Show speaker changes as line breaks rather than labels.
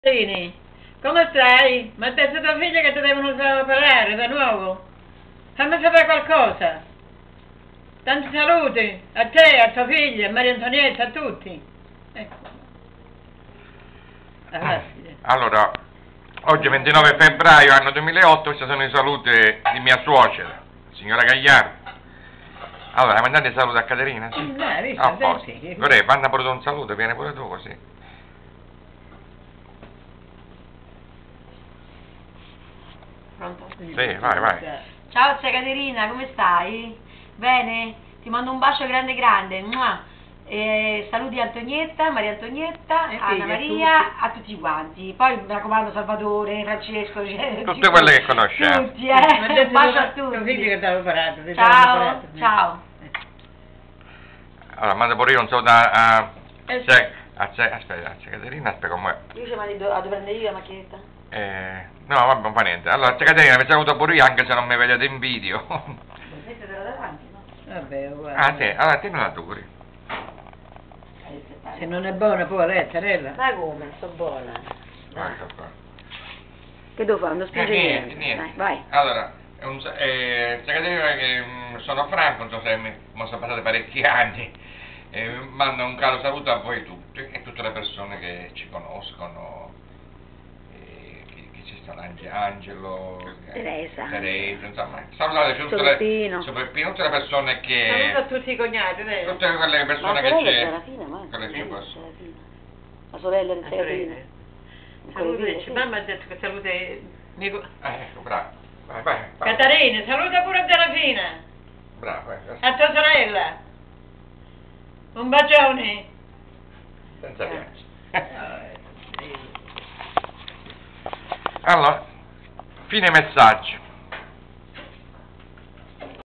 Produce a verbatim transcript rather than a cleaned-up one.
Come stai? Ma te sei tua figlia che ti devono operare da nuovo? Fammi sapere qualcosa. Tanti saluti a te, a tua figlia, a Maria Antonietta, a tutti. Ecco.
Allora, oggi ventinove febbraio, anno duemilaotto, queste sono le salute di mia suocera, signora Gagliardo. Allora, mandate saluti a Caterina? Sì.
No, visto,
Ah, poi.
sì.
Vorrei, manda pure un saluto, viene pure tu così.
Pronto?
Sì, vai, vai.
Ciao zia Caterina, come stai? Bene? Ti mando un bacio grande grande. Mua. E saluti Antonietta, Maria Antonietta,
E
Anna
figli,
Maria,
tutti.
a tutti quanti. Poi mi raccomando Salvatore, Francesco, cioè,
Tutte quelle che conosciamo.
tutti, eh.
Ma te
Un bacio
sei
a
tuo
tutti.
figlio che ti ha operato. ti
Ciao,
hanno operato.
ciao.
Allora, manda pure io un saluto a... a,
Eh,
cioè, a cioè, aspetta, a Caterina, aspetta come...
Io ci mandi a dove prendere io la macchinetta?
Eh, no, vabbè, non fa niente. Allora, c'è Caterina, vi saluto pure io, anche se non mi vedete in video.
Mettetela davanti, no?
Vabbè, uguale.
Ah, sì, allora, tienila tu pure.
Se non è buona poi lei, Tarella.
Ma come? Sto buona.
Guarda qua.
Che devo fare? Non
Eh,
spingere
niente,
niente.
niente.
Dai, vai.
Allora, è un, eh, c'è Caterina che mh, sono Franco, non so se mi, mi sono passati parecchi anni. Eh, mando un caro saluto a voi tutti e a tutte le persone che ci conoscono. Eh, chi, chi ci sta? Ange- Angelo, eh,
Teresa.
Teresa, insomma, salutate tutte le,
Peppino.
su Peppino, tutte le persone
Saluto
che...
a tutti i cognati, vero?
Tutte quelle persone
Ma
che
sorella
c'è.
Serafina, ma
Quelle che
eh,
posso.
Serafina. La sorella di
La
Serafina.
sorella.
Quello lì,
Saluti,
sì.
mamma ha detto che saluti mio...
Eh, ecco, bravo. Vai, vai, vai.
Caterina, saluta pure Serafina,
Bravo, eh,
a tua sorella. Un bacione.
senza piangere. Allora, fine messaggio.